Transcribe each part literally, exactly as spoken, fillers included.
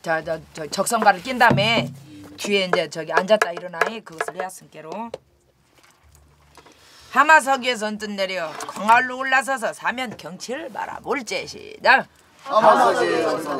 저, 저, 저 적성가를 낀 다음에 뒤에 이제 저기 앉았다 일어나이 그것을 해야 승께로. 하마석에 선뜻 내려 광활로 올라서서 사면 경치를 바라볼제. 시작. 하마석에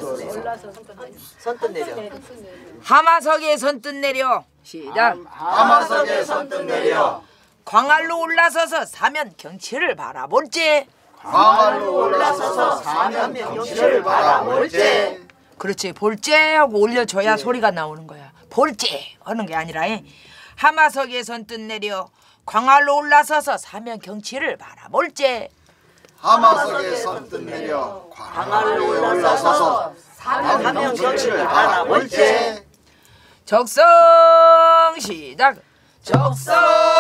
선뜻 내려. 하마석에 선뜻 내려. 시작. 하마석에 선뜻 내려. 광활로 올라서서 사면 경치를 바라볼제. 광활로 올라서서 사면 경치를 바라볼제. 그렇지. 볼제 하고 올려줘야 소리가 나오는 거야. 볼제 하는 게 아니라 하마석에 선뜻 내려 광활로 올라서서 사면 경치를 바라볼제. 하마석에 선뜻 내려 광활로 올라서서 사면 경치를 바라볼제. 적성 시작. 적성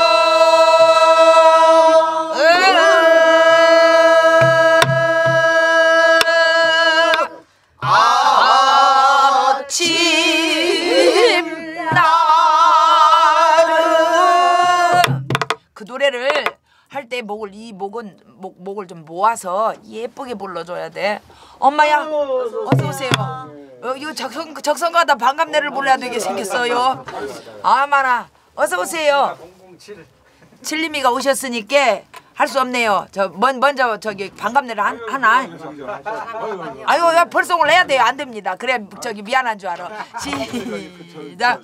그 노래를 할 때 목을 이 목은 목 목을 좀 모아서 예쁘게 불러줘야 돼. 엄마야, 어서 오세요. 어, 이거 적성 적성가다 반갑네를 불러야 되게 생겼어요. 아마나 어서 오세요. 칠림이가 오셨으니까 할 수 없네요. 저 먼, 먼저 저기 반갑네를 한, 하나. 아유, 야, 벌송을 해야 돼요. 안 됩니다. 그래 저기 미안한 줄 알아. 시작.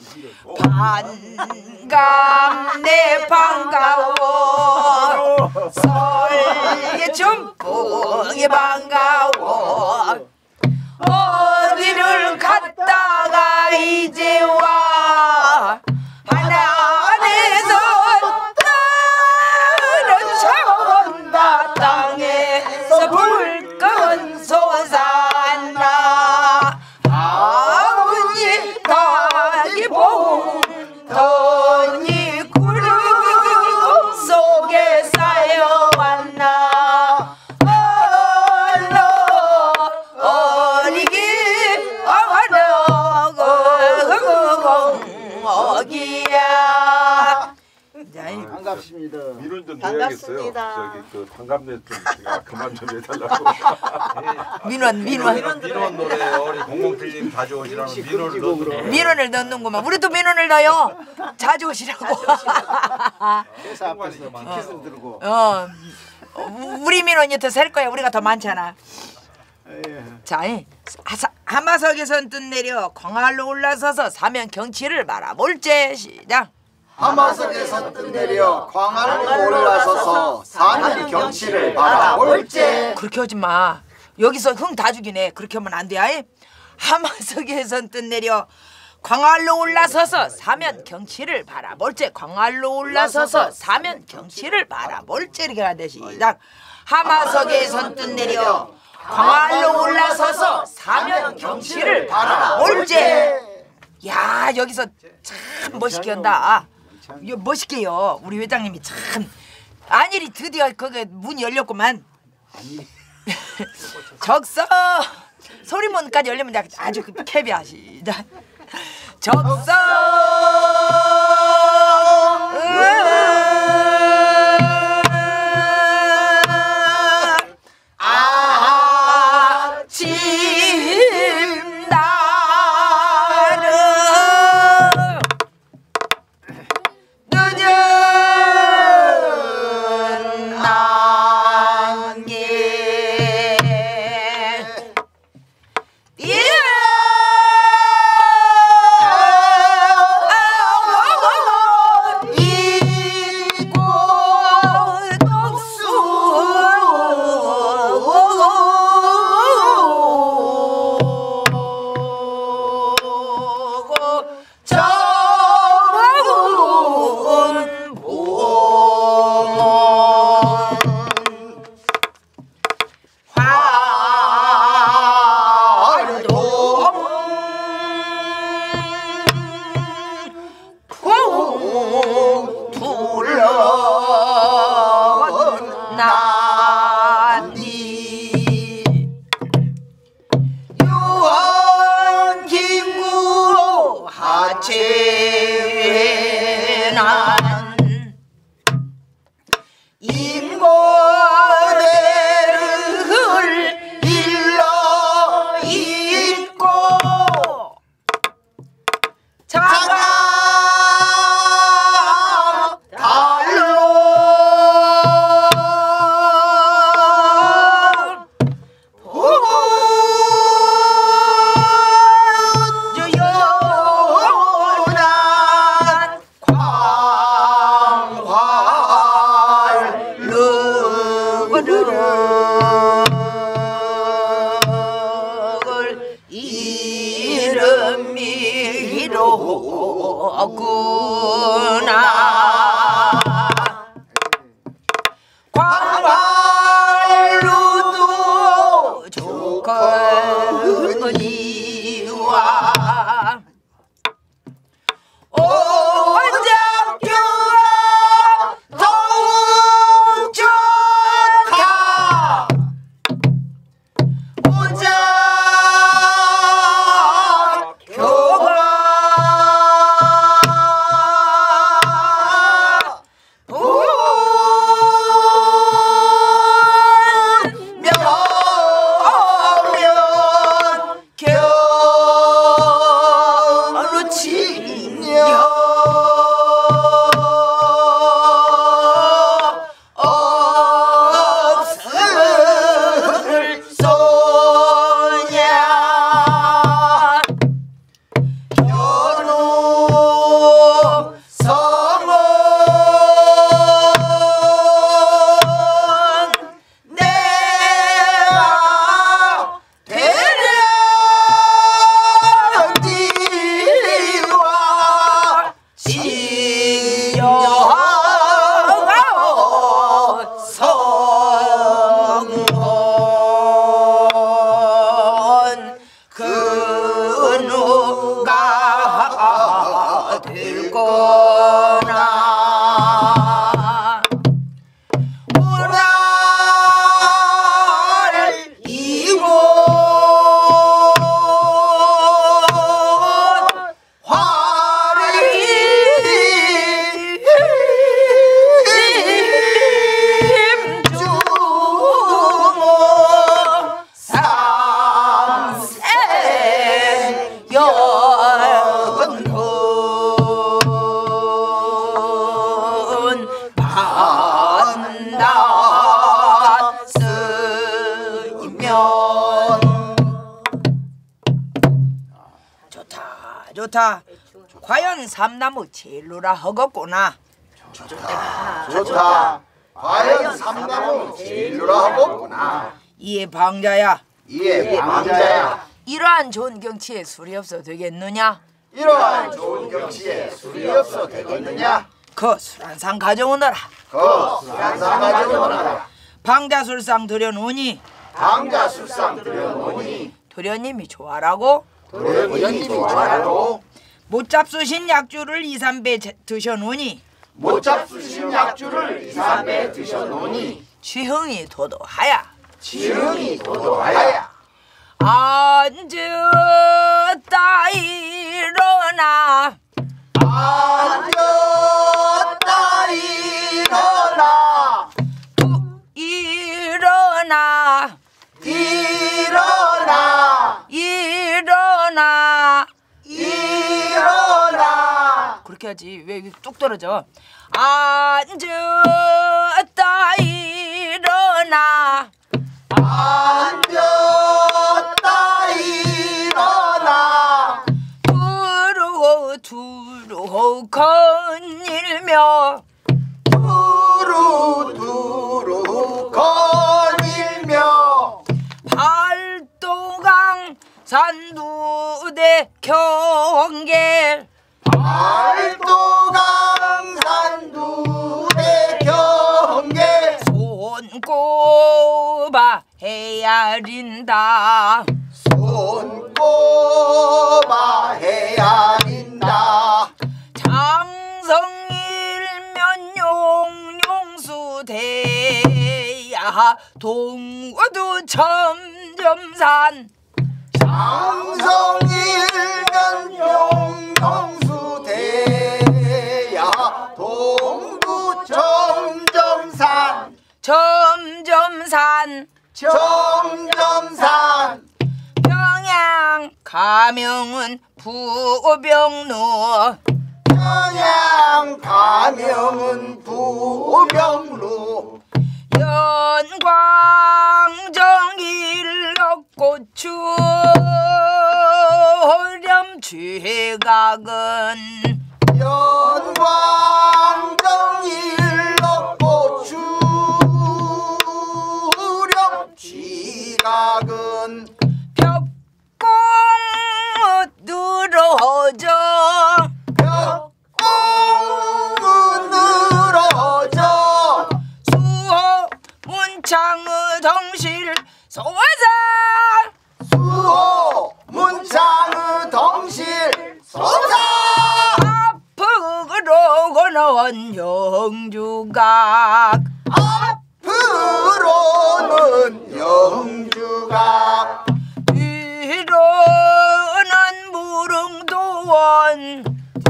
반갑네 반가워 설계 춤뽕이 반가워 어디를 갔다가 이제 와 하나에서 떨어져온다 땅에서 불끈 솟았나 아버지 닭이 봉더니 구름 속에 쌓여왔나 얼러 어리기 어려거기야. 반갑습니다. 민원 좀 내야겠어요. 저기 그 반갑네 좀 제가 그만 좀 해달라고. 민원 민원 민원 노래 우리 공공필님 자주 오시라는 민원을 넣는 민원을 넣는구만. 우리도 민원을 넣어요. 자주 오시라고. 회사 앞에서 티켓을 들고. 어, 우리 민원이 더 셀 거야. 우리가 더 많잖아. 자, 하마석에 선뜻 내려 광활로 올라서서 사면 경치를 바라볼제. 시작. 하마석에 선뜻 내려 광활로 올라서서 사면 경치를 바라볼제. 그렇게 하지 마. 여기서 흥 다 죽이네. 그렇게 하면 안 돼. 아이? 하마석에 선뜻 내려 광활로 올라서서 사면 경치를 바라볼제. 광활로 올라서서 사면 경치를 바라볼제. 이렇게 가야 돼. 시작. 하마석에 선뜻 내려 광활로 올라서서 사면 경치를 바라볼제. 야, 여기서 참 멋있게 한다. 이거 멋있게요. 우리 회장님이 참 안일이 드디어 거기 문이 열렸구만. 적성 소리문까지 열리면 아주 캡이야. 시작. 적성 인고대를 일러 잊고 성혼 그 누가 될 거나 오늘 이곳 좋다. 과연 삼나무 제일루라 허겄구나. 좋다. 좋다. 과연 삼나무 제일루라 허겄구나. 이에 방자야. 이에 방자야. 이러한 좋은 경치에 술이 없어 되겠느냐? 이러한 좋은 경치에 술이 없어 되겠느냐? 그 술 한 상 가져오너라. 그 술 한 상 가져오너라. 방자술상 들여놓으니 방자술상 들여놓으니 도련님이 좋아라고 도련님이 좋아라고 못 잡수신 약주를 이삼 배 드셔놓으니 못 잡수신 약주를 이삼 배 드셔놓으니 취흥이 도도하야. 취흥이 도도하야. 앉았다 일어나 앉았다 일어나 일어나 일어나 일어나 일어나. 그렇게 하지 왜 뚝 떨어져. 앉았다 일어나 앉았다 일어나 두루 두루 거닐며 두루 두루 거닐며 팔도강 산두대 경계 팔도강 산두대 경계 손꼽아 헤아린다. 손꼽아 헤아린다. 장성일면 용용수대야 동어도 점점산 장성일면 용용수대야 동구 점점산 점점산 점점산 평양 가명은 부병로 평양 가명은 부병로 연광정일럭고추 렴 죄각은 연광정일럭고추 렴 쥐각은 벽공 늘어져 벽공은 늘어져 수호 문창의 덩실 소자 수호 문창의 덩실 소사 앞으로 건너온 영주각 앞으로는 영주각 뒤로는 무릉도원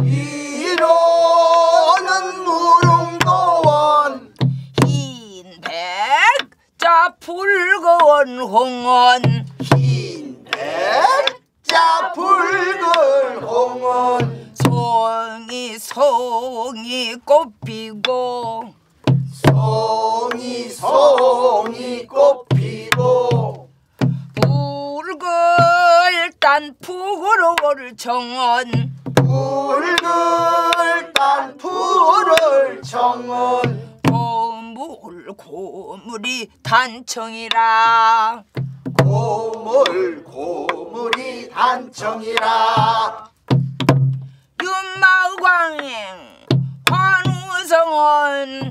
뒤로는 무릉도원 흰백자 붉은 홍원 흰 백자 붉은 홍원 송이 송이 꽃피고 송이 송이 꽃피고 붉을단 푸르를 정원 붉을단 푸를 정원 고물 고물이 단청이라 고물 고물이 단청이라 윤마광행 환우 황우성은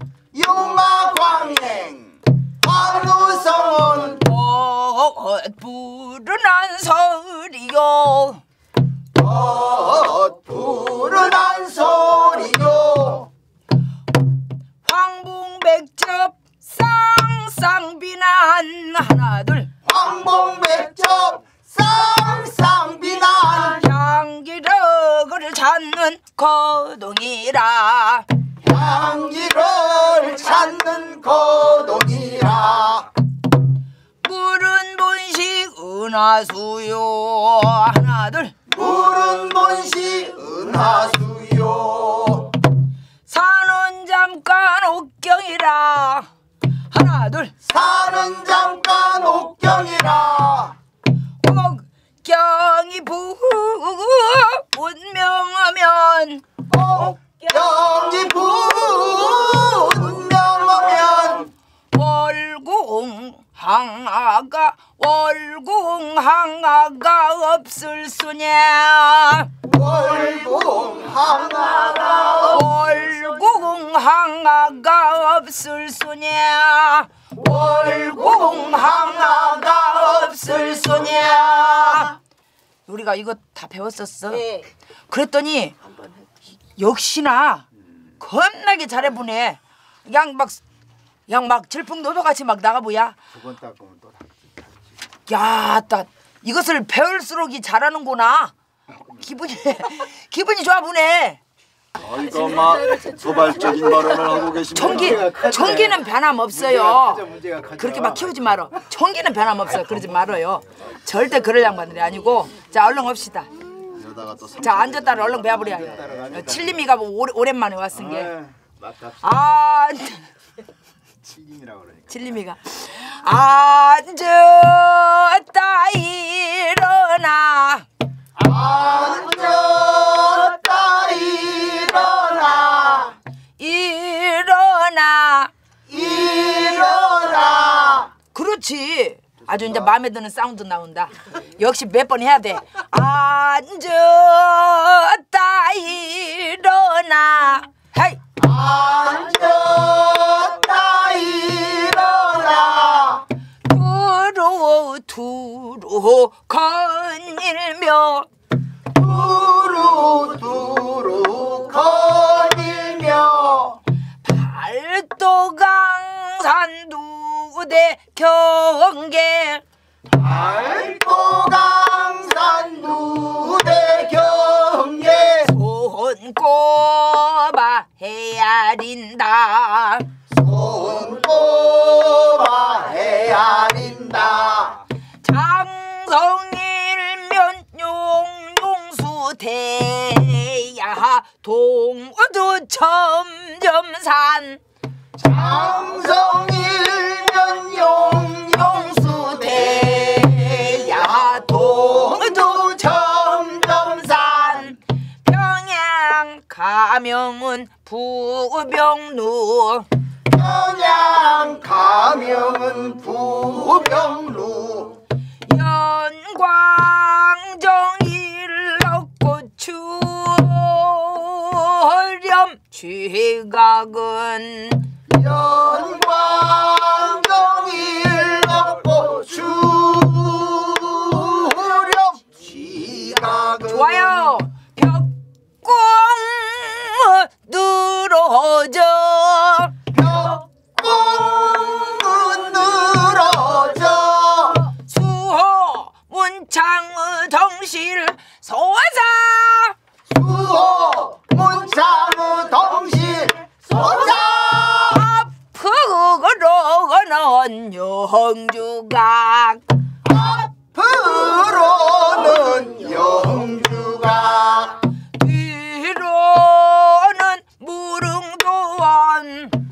육마광행 황우성은 엇부른한 소리요 엇부른한 소리요 황봉백첩 쌍쌍비난 하나둘 황봉백첩 쌍쌍비난 향기력을 찾는 거동이라 향기를 찾는 거동이라 물은 본식 은하수요 하나둘 물은 본시 은하수요 산은 잠깐 옥경이라 하나둘 사는 잠깐 옥경이라 옥경이 분명하면 옥경이 분명하면 월궁항아가 월궁항아가 없을 수냐 월궁항아가 월궁항아가 없을 수냐 월궁항아가 없을 수냐 우리가 이거 다 배웠었어. 네. 그랬더니 역시나 겁나게 잘해보네. 그냥 막 그냥 막 질풍노도같이 막 나가보야. 두번 닦으면 또 야, 딱 이것을 배울수록이 잘하는구나. 기분이 기분이 좋아 보네. 아이고 막 도발적인 발언을 하고 계십니다. 총기 총기는 변함 없어요. 그렇게 막 키우지 말어. 총기는 변함 없어요. 그러지 말아요. 절대 그럴 양반들이 아니고. 자, 얼른 옵시다. 자, 앉았다를 얼른 배워버려요. 칠림이가 뭐 오래, 오랜만에 왔은 게. 아, 칠림이라고 그러니까 칠림이가 앉았다 일어나 앉았다 일어나 일어나 일어나 그렇지. 아주 이제 마음에 드는 사운드 나온다. 역시 몇 번 해야 돼. 앉았다 일어나 헤이 앉았다 일어나 두루 두루 거닐며 두루 두루 거닐며 팔도강산 두대 경계 팔도강산 두대 경계 손꼽아 헤아린다 손꼽아 헤아린다 장성일면 용용수 대야 동어두 점점산 장성일면 용용수 대야 동두 점점산 평양 가명은 부병루 평양 가명은 부병루 연광정 일러고추렴 쥐각은 연광정일 먹고 주렴 지각은 좋아요. 벽공 늘어져 벽공은 늘어져 수호 문창의 정실 소사 수호 문창의 동실 소사 앞으로는 영주각 앞으로는 영주가 뒤로는 무릉도원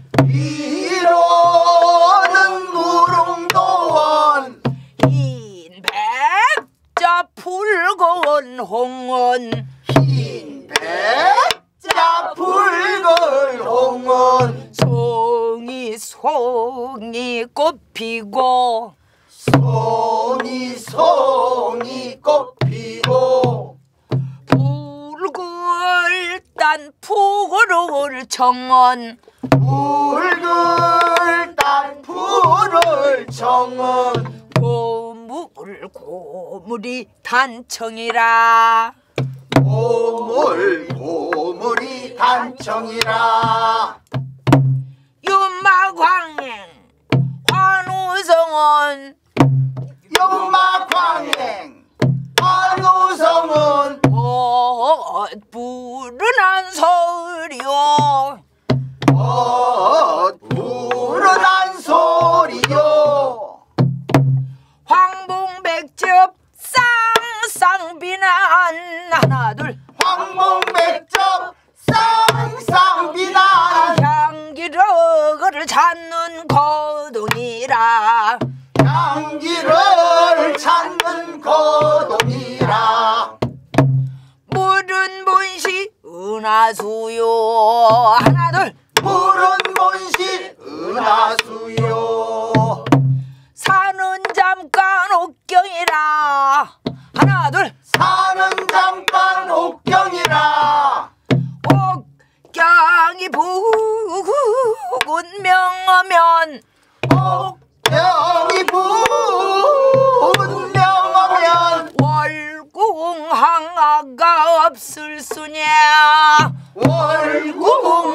뒤로는 무릉도원 흰백자 붉은 홍원 흰 백자 붉은 홍원 송이 송이 꽃피고 송이 송이 꽃피고 붉을 딱 붉을단 푸르를 정원 붉을단 푸를 정원 고물 고물이 단청이라 고물 고물이 단청이라 윤마광행 환우성은 연마광행 환우성은 엇부른한 소리요 엇부른한 소리요 황봉백접 쌍쌍비난 하나 둘 황봉백접 쌍쌍비난 향기를 찾는 거동이라 향기를 찾는 거동이라 물은 본시 은하수요 하나 둘 물은 본시 은하수요 산은 잠깐 옥경이라 하나 둘 산은 잠깐 옥경이라 옥경이 부군 명하면 옥경이 부군 명하면 월궁항아가 없을 수냐 월궁